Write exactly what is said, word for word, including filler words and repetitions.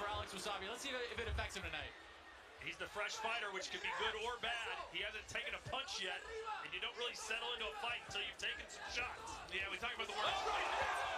Alex Wassabi. Let's see if it affects him tonight. He's the fresh fighter, which can be good or bad. He hasn't taken a punch yet, and you don't really settle into a fight until you've taken some shots. Yeah, we talk about the word.